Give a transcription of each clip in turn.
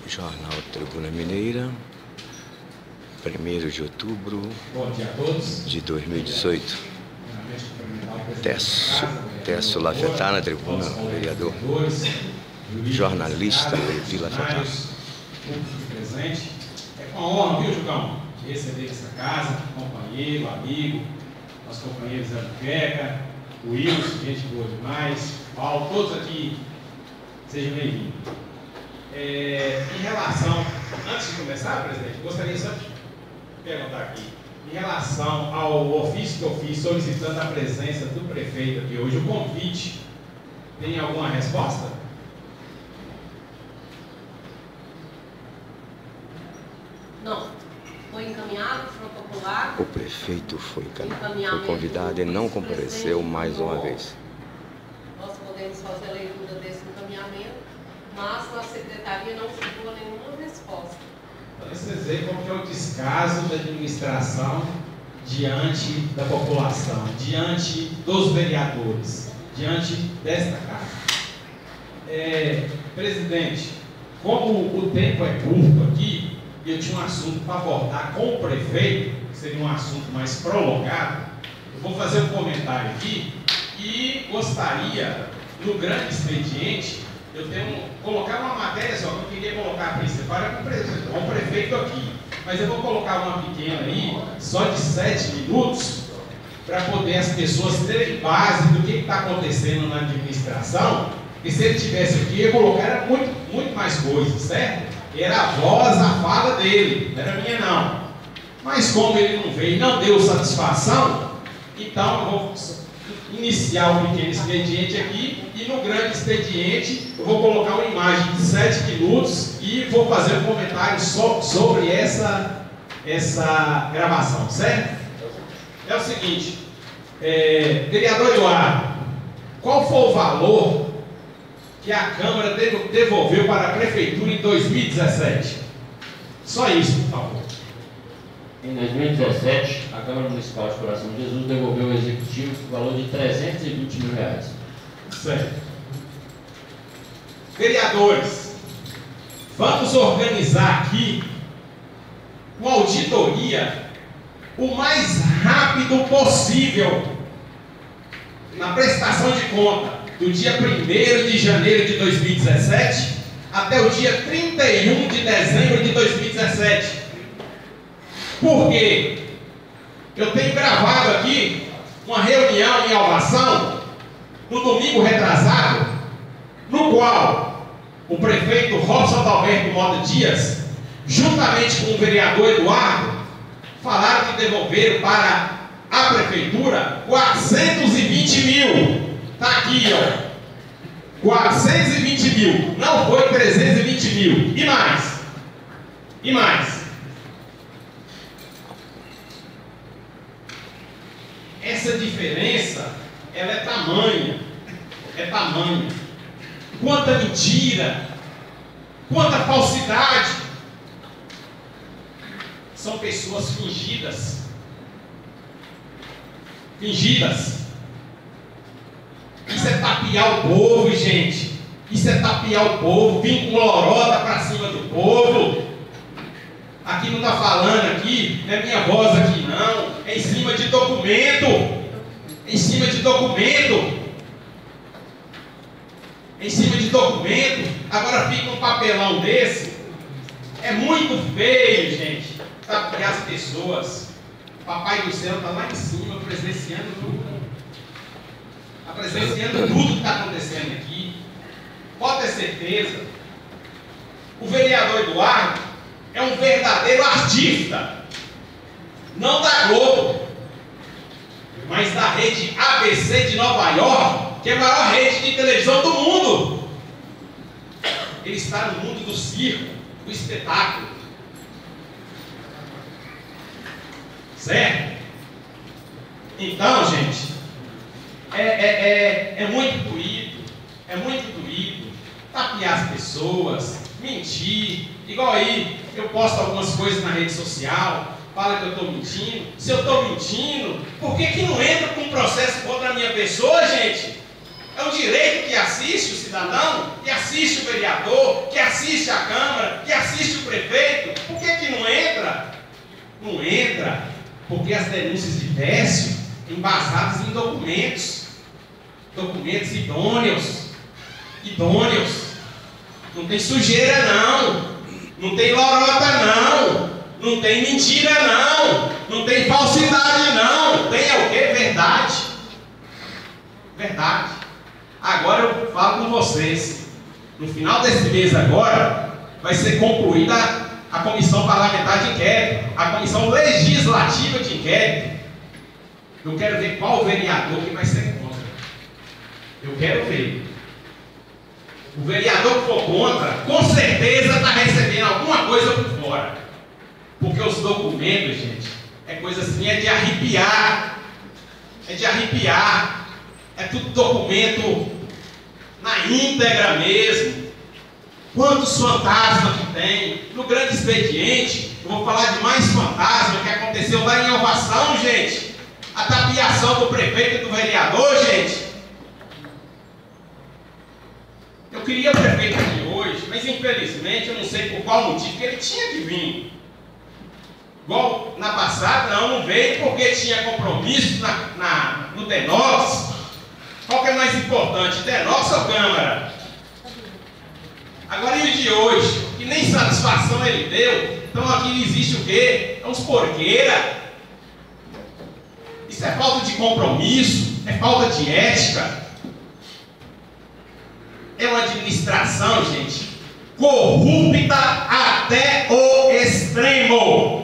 Jornal Tribuna Mineira, 1º de outubro de 2018. Técio Lafetá na tribuna, vereador, jornalista Levi Lafetá. É com honra, viu, Jucão, de receber essa casa, companheiro, amigo, nosso companheiro Zé Buqueca, o Wilson, gente boa demais, Paulo, todos aqui, sejam bem-vindos. Em relação, antes de começar, presidente, gostaria só de perguntar aqui, em relação ao ofício que eu fiz solicitando a presença do prefeito aqui hoje, o convite, tem alguma resposta? Não. Foi encaminhado, foi popular. O prefeito foi convidado e não compareceu mais uma vez. Nós podemos fazer a leitura desse encaminhamento, mas na secretaria não chegou nenhuma resposta. Vocês veem como que é o descaso da administração diante da população, diante dos vereadores, diante desta casa. Presidente, como o tempo é curto aqui, eu tinha um assunto para abordar com o prefeito, que seria um assunto mais prolongado, eu vou fazer um comentário aqui e gostaria, no grande expediente, colocar uma matéria só, que eu queria colocar a principal, com o prefeito aqui, mas eu vou colocar uma pequena aí, só de 7 minutos, para poder as pessoas terem base do que está acontecendo na administração, e se ele estivesse aqui, eu ia colocar muito mais coisas, certo? Era a voz, a fala dele, não era minha não. Mas como ele não veio e não deu satisfação, então eu vou iniciar o pequeno expediente aqui e no grande expediente eu vou colocar uma imagem de 7 minutos e vou fazer um comentário sobre essa gravação, certo? É o seguinte, vereador Eduardo, qual foi o valor que a Câmara devolveu para a Prefeitura em 2017? Só isso, por favor. Em 2017, a Câmara Municipal de Coração de Jesus devolveu ao Executivo o valor de R$320 mil. Certo. Vereadores, vamos organizar aqui uma auditoria o mais rápido possível na prestação de conta do dia 1º de janeiro de 2017 até o dia 31 de dezembro de 2017. Por quê? Eu tenho gravado aqui uma reunião em Alvação, no domingo retrasado, no qual o prefeito Robson Adalberto Mota Dias, juntamente com o vereador Eduardo, falaram que devolveram para a Prefeitura 420 mil. Está aqui, ó. 420 mil. Não foi 320 mil. E mais? E mais? Essa diferença, ela é tamanha. É tamanha. Quanta mentira. Quanta falsidade. São pessoas fingidas. Fingidas. Isso é tapear o povo, gente. Isso é tapear o povo, vir com lorota para cima do povo. Aqui não está falando aqui, não é minha voz aqui não. É em cima de documento. É em cima de documento. É em cima de documento. Agora fica um papelão desse. É muito feio, gente. Tapear as pessoas. Papai do céu está lá em cima, presenciando tudo. Presenciando tudo que está acontecendo aqui. Pode ter certeza. O vereador Eduardo é um verdadeiro artista. Não da Globo, mas da rede ABC de Nova York, que é a maior rede de televisão do mundo. Ele está no mundo do circo, do espetáculo. Certo? Então, gente, é muito doído tapear as pessoas, mentir, igual aí, eu posto algumas coisas na rede social, fala que eu estou mentindo. Se eu estou mentindo, por que não entra com um processo contra a minha pessoa, gente? É o direito que assiste o cidadão, que assiste o vereador, que assiste a Câmara, que assiste Porque as denúncias de Décio embasadas em documentos idôneos. Não tem sujeira não tem lorota não tem mentira não tem falsidade não. Tem o quê? Verdade. Agora eu falo com vocês, no final desse mês agora, vai ser concluída a comissão parlamentar de inquérito, a comissão legislativa de inquérito. Eu quero ver qual vereador que vai ser contra. Eu quero ver. O vereador que for contra, com certeza está recebendo alguma coisa por fora. Porque os documentos, gente, é coisa assim, é de arrepiar. É tudo documento na íntegra mesmo. Quantos fantasmas que tem. No grande expediente, eu vou falar de mais fantasma que aconteceu lá em Alvação, gente. A tapiação do prefeito e do vereador, gente. Eu queria o prefeito aqui hoje, mas infelizmente eu não sei por qual motivo que ele tinha que vir. Igual na passada, não veio porque tinha compromisso no Denox. Qual que é mais importante, Denox ou Câmara? Agora e o de hoje, que nem satisfação ele deu, então aqui existe o quê? É uns porqueira. Isso é falta de compromisso, é falta de ética. É uma administração, gente, corrupta até o extremo.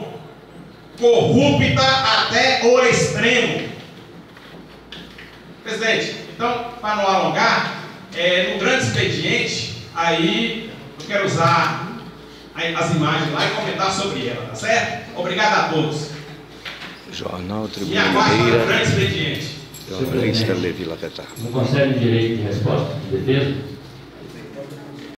Presidente, então, para não alongar, no grande expediente, aí eu quero usar as imagens lá e comentar sobre ela, tá certo? Obrigado a todos. Jornal E aguarde para o grande Tribuna expediente. Jornalista Levi Lapetar. Não concede direito de resposta de defesa?